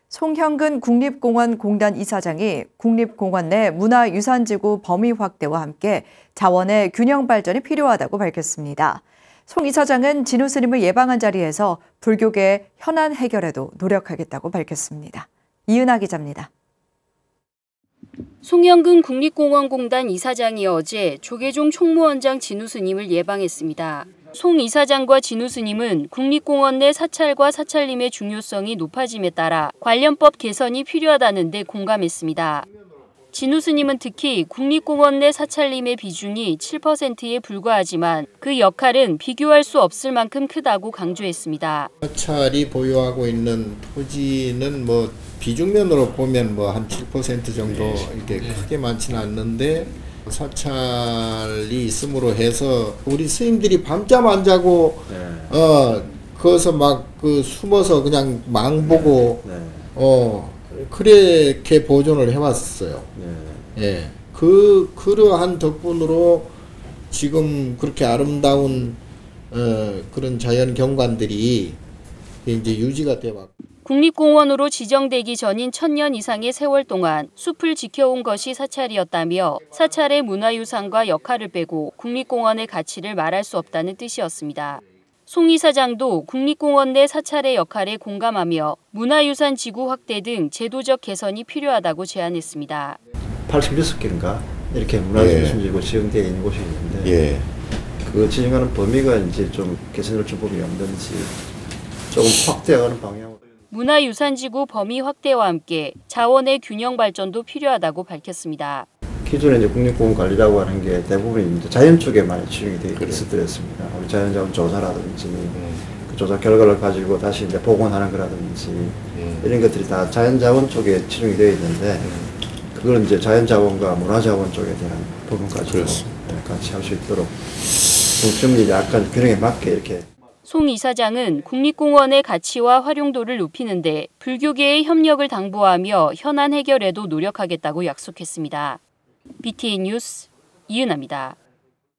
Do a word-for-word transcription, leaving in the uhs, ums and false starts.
송형근 국립공원공단 이사장이 국립공원 내 문화유산지구 범위 확대와 함께 자원의 균형 발전이 필요하다고 밝혔습니다. 송 이사장은 진우 스님을 예방한 자리에서 불교계의 현안 해결에도 노력하겠다고 밝혔습니다. 이은하 기자입니다. 송형근 국립공원공단 이사장이 어제 조계종 총무원장 진우 스님을 예방했습니다. 송 이사장과 진우 스님은 국립공원 내 사찰과 사찰림의 중요성이 높아짐에 따라 관련법 개선이 필요하다는 데 공감했습니다. 진우 스님은 특히 국립공원 내 사찰림의 비중이 칠 퍼센트에 불과하지만 그 역할은 비교할 수 없을 만큼 크다고 강조했습니다. 사찰이 보유하고 있는 토지는 뭐 비중면으로 보면 뭐 한 칠 퍼센트 정도 이렇게 크게 많지는 않는데 사찰이 있음으로 해서 우리 스님들이 밤잠 안 자고 네. 어 거기서 막 그 숨어서 그냥 망 보고 네. 어 그렇게 보존을 해왔어요. 네. 예, 그 그러한 덕분으로 지금 그렇게 아름다운 어 그런 자연 경관들이 이제 유지가 돼왔고. 국립공원으로 지정되기 전인 천년 이상의 세월 동안 숲을 지켜온 것이 사찰이었다며 사찰의 문화유산과 역할을 빼고 국립공원의 가치를 말할 수 없다는 뜻이었습니다. 송 이사장도 국립공원 내 사찰의 역할에 공감하며 문화유산 지구 확대 등 제도적 개선이 필요하다고 제안했습니다. 팔십육 개인가 이렇게 문화유산 지구 지정되어 있는 곳이 있는데 예. 그 지정하는 범위가 이제 좀 개선될 부분이 없는지 조금 확대하는 방향으로. 문화유산지구 범위 확대와 함께 자원의 균형 발전도 필요하다고 밝혔습니다. 기존에 이제 국립공원 관리라고 하는 게 대부분 이제 자연 쪽에 많이 집중이 되어 있었습니다. 우리 자연자원 조사라든지 음. 그 조사 결과를 가지고 다시 이제 복원하는 거라든지 음. 이런 것들이 다 자연자원 쪽에 집중이 되어 있는데 음. 그걸 이제 자연자원과 문화자원 쪽에 대한 부분까지 같이 할 수 있도록 좀 약간 균형에 맞게 이렇게. 송 이사장은 국립공원의 가치와 활용도를 높이는 데 불교계의 협력을 당부하며 현안 해결에도 노력하겠다고 약속했습니다. 비티엔 뉴스 이은하입니다.